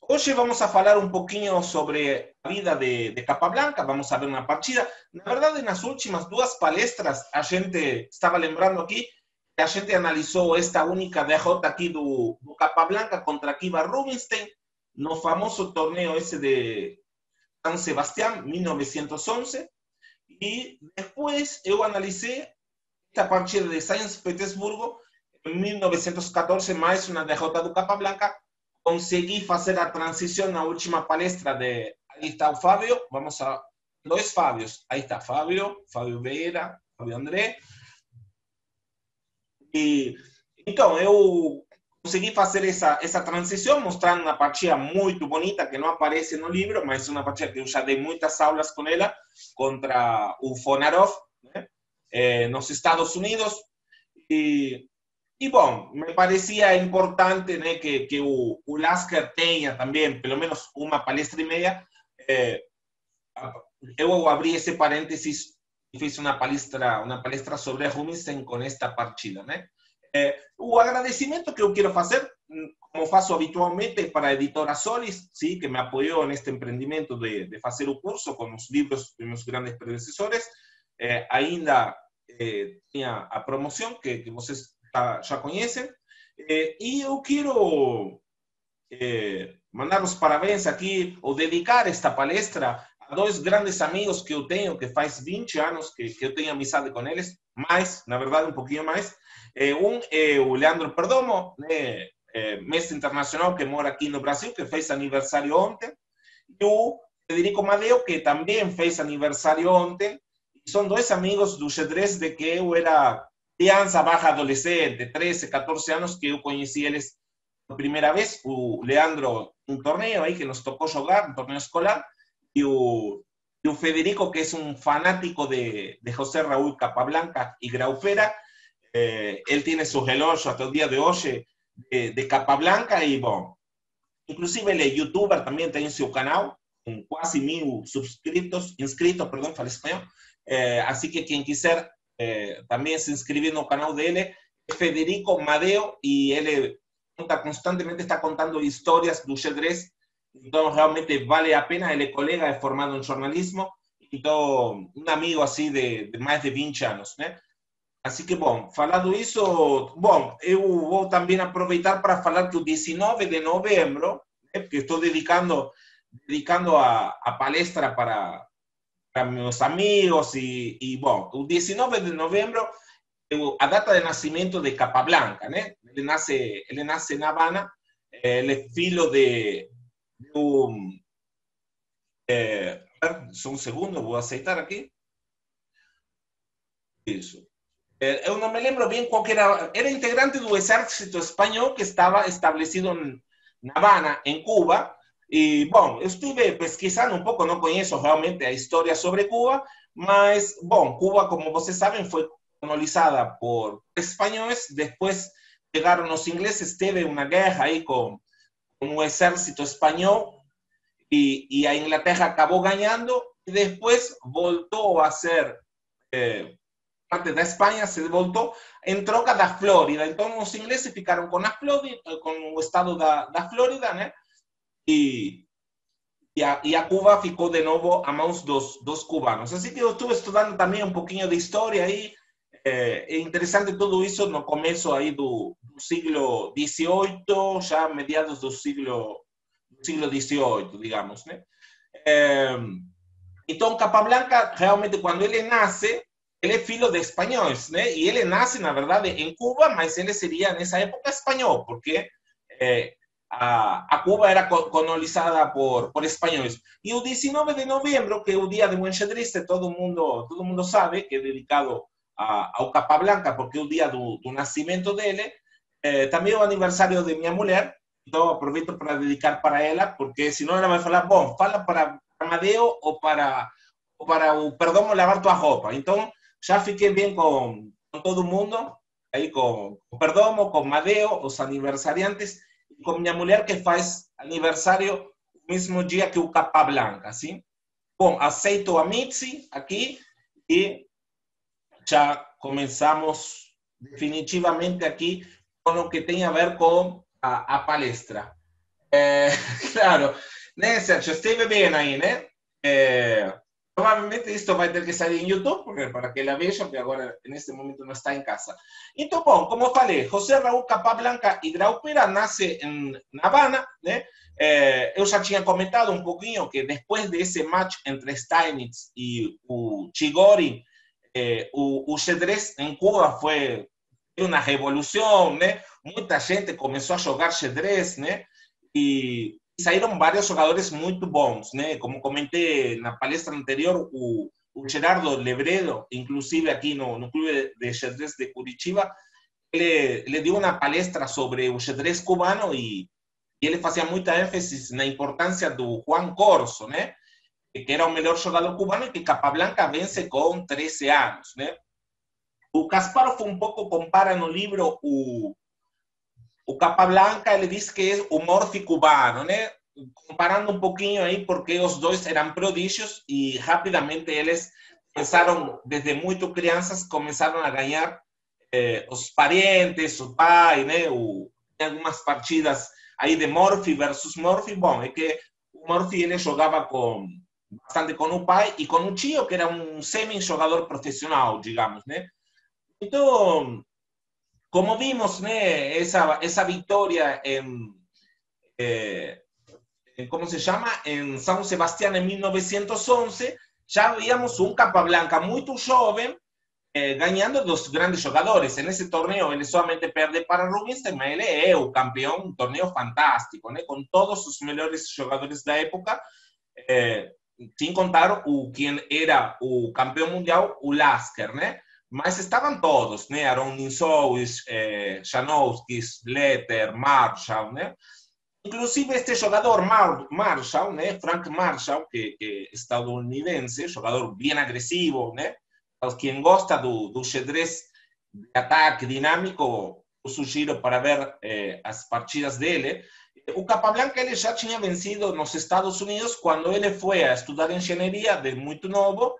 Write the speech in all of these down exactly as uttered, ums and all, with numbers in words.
Hoje vamos a falar um pouquinho sobre a vida de, de Capablanca, vamos a ver uma partida. Na verdade, nas últimas duas palestras, a gente estava lembrando aqui que a gente analisou esta única derrota aqui do, do Capablanca contra Kiva Rubinstein, no famoso torneio esse de San Sebastián, mil novecentos e onze, e depois eu analisei esta partida de San Petersburgo, em mil novecentos e quatorze, mais uma derrota do Capablanca. Consegui fazer a transição na última palestra de... Aí está o Fábio, vamos a... Dois Fábios. Aí está Fábio, Fábio Vieira, Fábio André. E, então, eu consegui fazer essa, essa transição, mostrando uma partida muito bonita, que não aparece no livro, mas uma partida que eu já dei muitas aulas com ela, contra o Fonarov, né? eh, nos Estados Unidos. E... E, bom, me parecia importante, né, que, que o, o Lasker tenha também, pelo menos, uma palestra e meia. É, eu abri esse parênteses e fiz uma palestra, uma palestra sobre Rubinstein com esta partida, né? É, o agradecimento que eu quero fazer, como faço habitualmente, para a editora Solis, sim, que me apoiou neste empreendimento de, de fazer o curso com os livros de meus grandes predecessores. É, ainda é, tinha a promoção, que, que vocês já conhecem, eh, e eu quero eh, mandar os parabéns aqui, ou dedicar esta palestra a dois grandes amigos que eu tenho, que faz vinte anos que, que eu tenho amizade com eles, mais, na verdade, um pouquinho mais. Eh, um é o Leandro Perdomo, né, eh, mestre internacional que mora aqui no Brasil, que fez aniversário ontem, e o Federico Madeo, que também fez aniversário ontem. São dois amigos do xadrez de que eu era criança barra adolescente, treze, quatorze anos, que eu conheci eles por primeira vez. O Leandro, um torneio aí que nos tocou jogar, um torneio escolar, e o, e o Federico, que é um fanático de, de José Raúl Capablanca e Graupera. Eh, ele tem seu relógio até o dia de hoje de, de Capablanca, e, bom, inclusive ele é youtuber, também tem seu canal, com quase mil subscritos, inscritos, perdão, falei espanhol. Eh, assim que quem quiser Eh, también se inscribió en el canal de él, Federico Madeo, y él conta, constantemente está contando historias do xadrez, entonces realmente vale a pena. Él es colega, es formado en jornalismo, então un amigo así de, de más de vinte años, ¿no? Así que, bom, falando isso, bom, eu vou também aproveitar para falar que o dezenove de novembro, né, porque estou dedicando, dedicando a, a palestra para para meus amigos, e, e bom, o dezenove de novembro, a data de nascimento de Capablanca, né? Ele nasce, ele nasce na Habana, ele é filho de, de um, é, só um segundo, vou aceitar aqui. Isso. É, eu não me lembro bem qual era, era integrante do exército espanhol que estava estabelecido na Habana, em Cuba. E, bom, eu estive pesquisando um pouco, não conheço realmente a história sobre Cuba, mas, bom, Cuba, como vocês sabem, foi colonizada por espanhóis, depois chegaram os ingleses, teve uma guerra aí com, com o exército espanhol, e, e a Inglaterra acabou ganhando, e depois voltou a ser eh, parte da Espanha, se voltou em troca da Flórida. Então, os ingleses ficaram com, a Flórida, com o estado da, da Flórida, né? E, e, a, e a Cuba ficou de novo a mãos dos, dos cubanos. Assim que eu estive estudando também um pouquinho de história aí. É, é interessante tudo isso no começo aí do, do século dezoito, já mediados do século, do século dezoito, digamos, né? É, então, Capablanca, realmente, quando ele nasce, ele é filho de espanhóis, né? E ele nasce, na verdade, em Cuba, mas ele seria, nessa época, espanhol, porque... É, A, a Cuba era colonizada por, por espanhóis. E o dezenove de novembro, que é o dia de buen xadrez, todo mundo, todo mundo sabe que é dedicado a, ao Capablanca, porque é o dia do, do nascimento dele. Eh, também é o aniversário de minha mulher, então aproveito para dedicar para ela, porque senão ela vai falar, bom, fala para Amadeo ou para, ou para o Perdomo lavar tua roupa. Então já fiquei bem com, com todo mundo, aí com o Perdomo, com Madeo, os aniversariantes, com minha mulher, que faz aniversário no mesmo dia que o Capablanca, assim. Bom, aceito a Mitzi aqui e já começamos definitivamente aqui com o que tem a ver com a, a palestra. Eh, claro, né, Sérgio, esteve bem aí, né? Eh, provavelmente isto vai ter que sair em YouTube, porque, para que ela veja, porque agora, neste momento, não está em casa. Então, bom, como falei, José Raúl Capablanca e Graupera nasce em na Habana, né? Eh, eu já tinha comentado um pouquinho que depois desse match entre Steinitz e o Chigori, eh, o, o xadrez em Cuba foi uma revolução, né? Muita gente começou a jogar xadrez, né? E saíram vários jogadores muito bons, né? Como comentei na palestra anterior, o, o Gerardo Lebredo, inclusive aqui no, no Clube de Xadrez de Curitiba, ele, ele deu uma palestra sobre o xadrez cubano e, e ele fazia muita ênfase na importância do Juan Corso, né? Que era o melhor jogador cubano e que Capablanca vence com treze anos, né? O Kasparov um pouco compara no livro o, o Capablanca, ele diz que é o Morphy cubano, né? Comparando um pouquinho aí, porque os dois eram prodígios e rapidamente eles começaram, desde muito crianças, começaram a ganhar eh, os parentes, o pai, né? O, tem algumas partidas aí de Morphy versus Morphy. Bom, é que o Morphy ele jogava com bastante com o pai e com o tio, que era um semi-jogador profissional, digamos, né? Então, como vimos, né, esa, esa victoria en, eh, en, ¿cómo se llama? En San Sebastián en mil novecientos once, ya veíamos un Capablanca muy joven eh, ganando dos grandes jogadores. En ese torneo, él solamente pierde para Rubinstein, pero él es el campeón, un torneo fantástico, ¿no? Con todos sus mejores jugadores de la época, eh, sin contar o, quien era o campeón mundial, o Lasker, ¿no? Mas estavam todos, né? Aaron Ninsouis, eh, Janowski, Letter, Marshall, né? Inclusive este jogador Mar Marshall, né? Frank Marshall, que, que é estadunidense, jogador bem agressivo, né? Para quem gosta do, do xadrez de ataque dinâmico, eu sugiro para ver eh, as partidas dele. O Capablanca ele já tinha vencido nos Estados Unidos quando ele foi a estudar engenharia de muito novo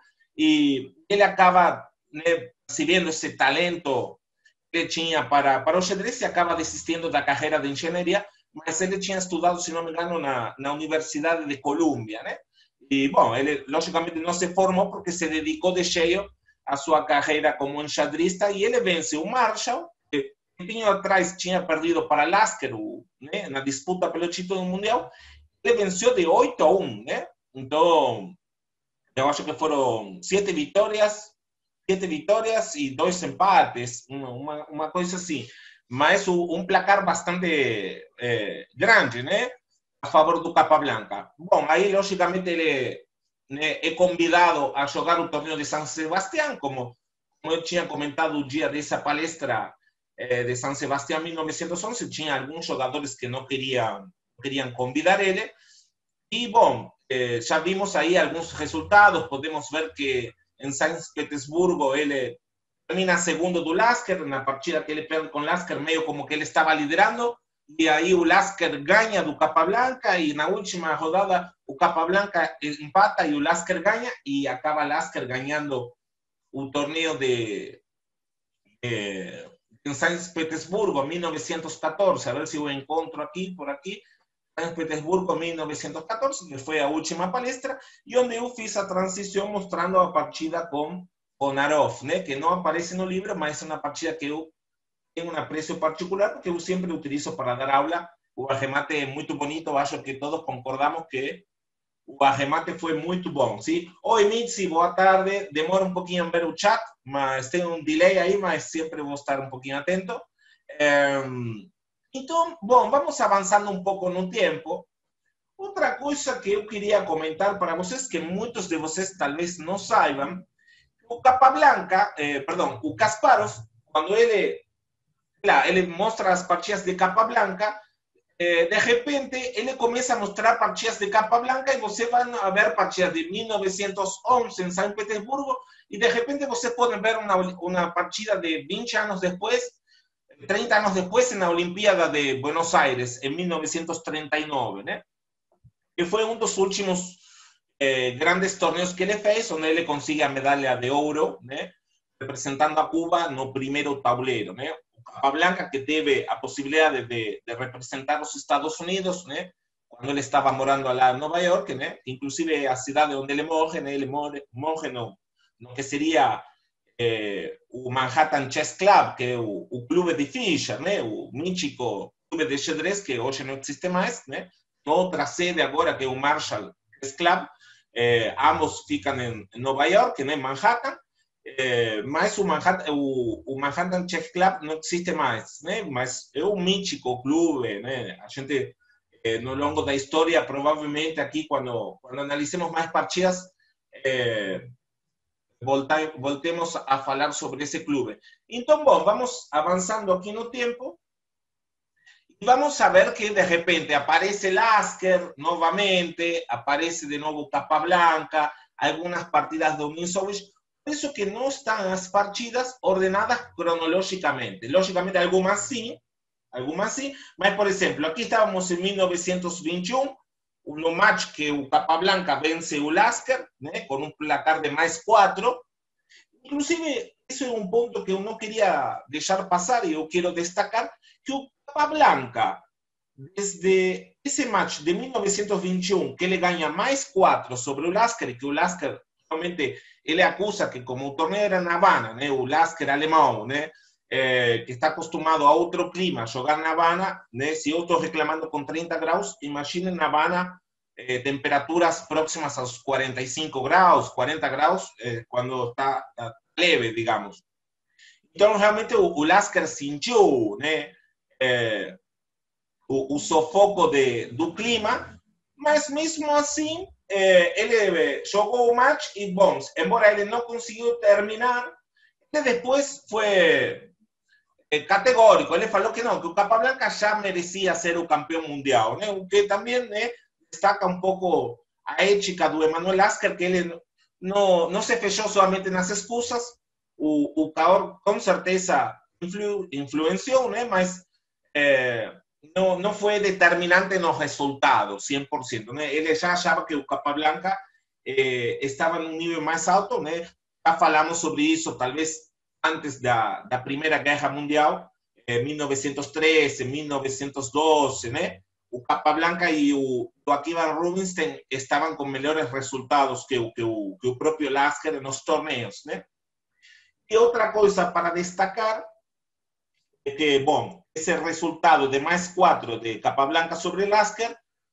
e ele acaba, né, recibiendo esse talento que tinha para, para o xadrez e acaba desistindo da carreira de engenharia, mas ele tinha estudado, se não me engano, na, na Universidade de Colômbia, né? E, bom, ele logicamente não se formou porque se dedicou de cheio à sua carreira como enxadrista e ele vence o Marshall, que um pouquinho atrás tinha perdido para Lasker, né, na disputa pelo título mundial, ele venceu de oito a um, né? Então, eu acho que foram sete vitórias, siete victorias y dos empates, una, una, una cosa así. Mas un placar bastante eh, grande, né? A favor do Capablanca. Bom, aí, logicamente, ele né, é convidado a jogar o torneio de San Sebastián, como, como eu tinha comentado o dia dessa palestra eh, de San Sebastián mil novecentos once, tinha alguns jogadores que não queriam, queriam convidar ele. E, bom, eh, já vimos aí alguns resultados, podemos ver que en San Petersburgo él termina segundo do Lasker, na partida que ele perde com Lasker, meio como que ele estava liderando, e aí o Lasker ganha do Capablanca, e na última rodada o Capablanca empata e o Lasker ganha, e acaba Lasker ganhando o torneio de, de em San Petersburgo, mil novecentos catorze, a ver se eu encontro aqui, por aqui, San Petersburgo, mil novecentos catorze, que foi a última palestra, e onde eu fiz a transição mostrando a partida com Konarov, né? Que não aparece no livro, mas é uma partida que eu tenho um apreço particular, porque eu sempre utilizo para dar aula. O arremate é muito bonito, eu acho que todos concordamos que o arremate foi muito bom, sim? Oi, Mitzi, boa tarde. Demora um pouquinho a ver o chat, mas tem um delay aí, mas sempre vou estar um pouquinho atento. Um, Então, bom, vamos avançando um pouco no tempo. Outra coisa que eu queria comentar para vocês, que muitos de vocês talvez não saibam, o Capablanca, eh, perdão, o Kasparov, quando ele, lá, ele mostra as partidas de Capablanca, eh, de repente ele começa a mostrar partidas de Capablanca e você vai ver partidas de mil novecentos onze em São Petersburgo e de repente você pode ver uma, uma partida de vinte anos depois, trinta anos depois, na Olimpíada de Buenos Aires, em mil novecentos trinta e nove, né? Que foi um dos últimos eh, grandes torneios que ele fez, onde ele consegue a medalha de ouro, né? Representando a Cuba no primeiro tabuleiro, né? O Capablanca, que teve a possibilidade de, de representar os Estados Unidos, né? quando ele estava morando lá em Nova York, né? Inclusive a cidade onde ele morre, né? Ele morre, morre no, no que seria eh, o Manhattan Chess Club, que é o, o clube de Fischer, né? O mítico clube de xadrez que hoje não existe mais, né? Outra sede agora que é o Marshall Chess Club, eh, ambos ficam em, em Nova York, né? Manhattan. É, mas o Manhattan, o, o Manhattan Chess Club não existe mais, né? Mas é um mítico clube, né? A gente, eh, no longo da história, provavelmente aqui, quando, quando analicemos mais partidas, eh, volta, voltemos a falar sobre esse clube. Então, bom, vamos avançando aqui no tempo e vamos a ver que de repente aparece Lasker novamente, aparece de novo Capablanca, algumas partidas do Minsovich. Por eso que no están las partidas ordenadas cronológicamente. Lógicamente, algunas sí, algunas sí. Mas, por ejemplo, aquí estábamos en mil novecientos veintiuno, un match que o Capablanca vence o Lasker, ¿eh? Con un placar de más cuatro. Inclusive, eso es un punto que uno quería dejar pasar y yo quiero destacar, que o Capablanca, desde ese match de mil novecientos veintiuno, que le gana más cuatro sobre o Lasker, y que o Lasker realmente ele acusa que como o torneio era na Habana, né, o Lasker alemão, né, é, que está acostumado a outro clima, jogar na Habana, né, se eu estou reclamando com trinta graus, imaginem na Habana é, temperaturas próximas aos quarenta e cinco graus, quarenta graus, é, quando está, está leve, digamos. Então, realmente, o, o Lasker sentiu, né, é, o, o sufoco de, do clima, mas mesmo assim, eh, ele jogou o match e, bom, embora ele não conseguiu terminar, ele depois foi eh, categórico. Ele falou que não, que o Capablanca já merecia ser o campeão mundial, né? O que também né, destaca um pouco a ética do Emanuel Lasker, que ele não, não se fechou somente nas expulsas. O, o Caor, com certeza, influ, influenciou, né? Mas eh, não, não foi determinante nos resultados, cem por cento. Né? Ele já achava que o Capablanca eh, estava num nível mais alto. Né? Já falamos sobre isso, talvez antes da, da Primeira Guerra Mundial, em mil novecentos e treze, mil novecentos e doze. Né? O Capablanca e o Joaquim Van Rubinstein estavam com melhores resultados que o, que o, que o próprio Lasker nos torneios. Né? E outra coisa para destacar é que, bom, esse resultado de mais quatro de Capablanca sobre Lasker,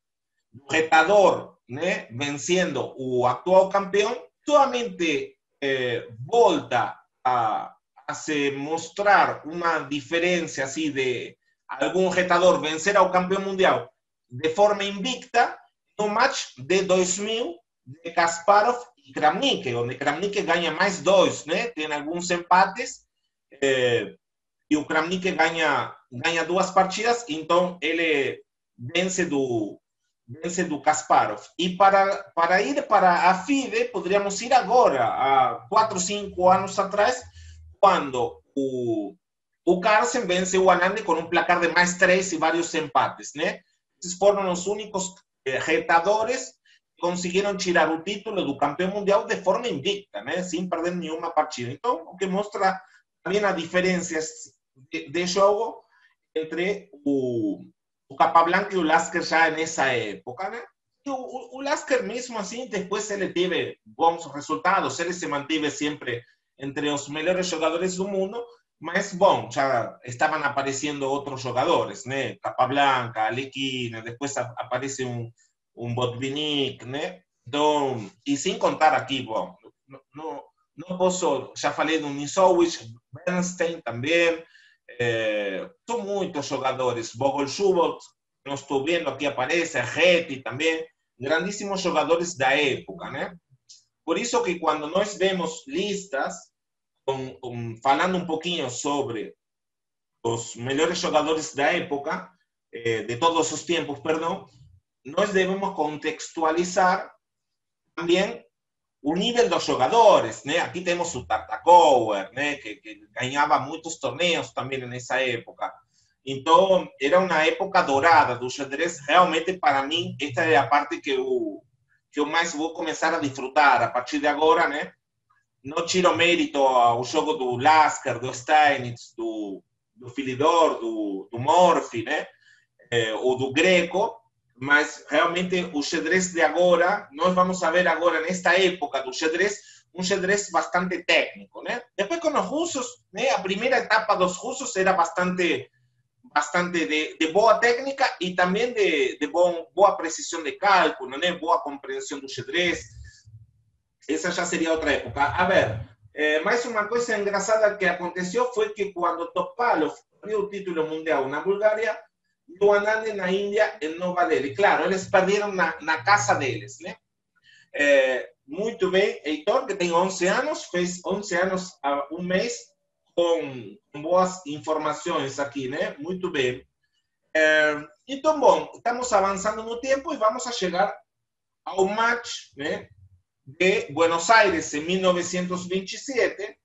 o retador, né, vencendo o atual campeão, somente eh, volta a, a se mostrar uma diferença assim de algum retador vencer ao campeão mundial de forma invicta no match de dois mil de Kasparov e Kramnik, onde Kramnik ganha mais dois, né, tem alguns empates, eh, e o Kramnik ganha, ganha duas partidas, então ele vence do, vence do Kasparov. E para, para ir para a FIDE, poderíamos ir agora, há quatro, cinco anos atrás, quando o, o Carlsen vence o Anand com um placar de mais três e vários empates. Né? Esses foram os únicos eh, retadores que conseguiram tirar o título do campeão mundial de forma invicta, né? Sem perder nenhuma partida. Então, o que mostra também a diferença de, de jogo entre o, o Capablanca e o Lasker já nessa época, né? E o, o Lasker mesmo assim, depois ele teve bons resultados, ele se manteve sempre entre os melhores jogadores do mundo, mas, bom, já estavam aparecendo outros jogadores, né? Capablanca, Alekhine, depois aparece um, um Botvinnik, né? Então, e sem contar aqui, bom, não, não, não posso, já falei do Nisowicz, Bernstein também, é, são muitos jogadores, Bogoljubov, não estou vendo aqui aparece, Reti também, grandíssimos jogadores da época, né? Por isso que quando nós vemos listas, com, com, falando um pouquinho sobre os melhores jogadores da época, eh, de todos os tempos, perdão, nós devemos contextualizar também o nível dos jogadores, né? Aqui temos o Tartakower, né? Que, que ganhava muitos torneios também nessa época. Então, era uma época dourada do xadrez. Realmente, para mim, esta é a parte que eu, que eu mais vou começar a desfrutar a partir de agora, né? Não tiro mérito ao jogo do Lasker, do Steinitz, do, do Philidor, do, do Morphy, né? É, ou do Greco, mas realmente o xadrez de agora, nós vamos a ver agora, nesta época do xadrez, um xadrez bastante técnico, né? Depois com os russos, né, a primeira etapa dos russos era bastante, bastante de, de boa técnica e também de, de bom, boa precisão de cálculo, né? Boa compreensão do xadrez. Essa já seria outra época. A ver, é, mais uma coisa engraçada que aconteceu foi que quando Topalov perdeu o título mundial na Bulgária, do Anand na Índia, em Nova Delhi. Claro, eles perderam na, na casa deles, né? É, muito bem, Heitor, que tem onze anos, fez onze anos há um mês, com, com boas informações aqui, né? Muito bem. É, então, bom, estamos avançando no tempo e vamos a chegar ao match, né, de Buenos Aires em mil novecentos e vinte e sete,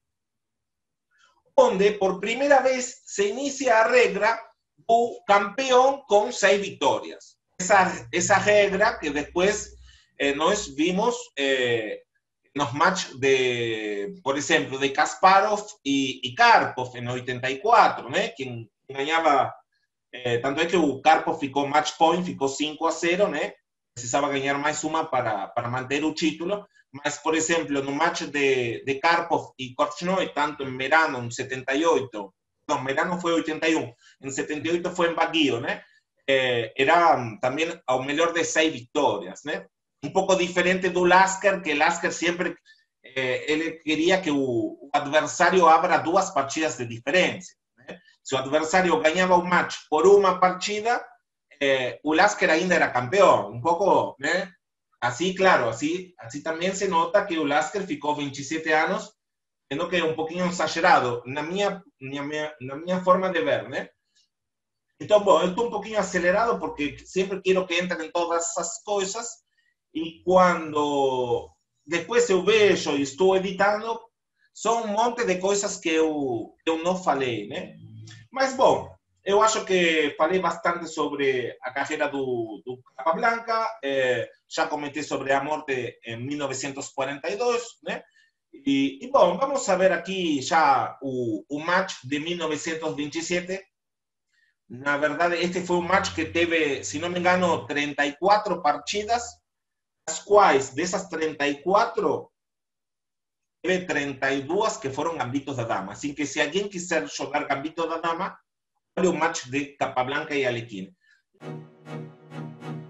onde por primeira vez se inicia a regra do campeão com seis vitórias. Essa, essa regra que depois eh, nós vimos eh, nos matches de, por exemplo, de Kasparov e, e Karpov em oitenta e quatro, né? Quem ganhava, eh, tanto é que o Karpov ficou match point, ficou cinco a zero, né? Precisava ganhar mais uma para, para manter o título, mas, por exemplo, no match de, de Karpov e Korchnoi, tanto em verano, em setenta e oito, não, verano foi oitenta e um, em setenta e oito foi em Baguio, né? Eh, era também ao melhor de seis vitórias, né? Um pouco diferente do Lasker, que Lasker sempre eh, ele queria que o, o adversário abra duas partidas de diferença, né? Se o adversário ganhava o match por uma partida, eh, o Lasker ainda era campeão, um pouco, né? Assim, claro, assim, assim também se nota que o Lasker ficou vinte e sete anos, sendo que é um pouquinho exagerado, na minha, na minha, na minha forma de ver, né? Então, bom, eu estou um pouquinho acelerado porque sempre quero que entrem todas essas coisas e quando depois eu vejo e estou editando, são um monte de coisas que eu, eu não falei, né? Mas, bom, eu acho que falei bastante sobre a carreira do, do Capablanca, eh, já comentei sobre a morte em mil novecentos e quarenta e dois, né? E, e bom, vamos a ver aqui já o, o match de mil novecentos e vinte e sete. Na verdade, este foi um match que teve, se não me engano, trinta e quatro partidas, as quais, dessas trinta e quatro, teve trinta e duas que foram Gambitos da Dama. Assim que se alguém quiser jogar Gambito da Dama, olha o match de Capablanca e Alekhine.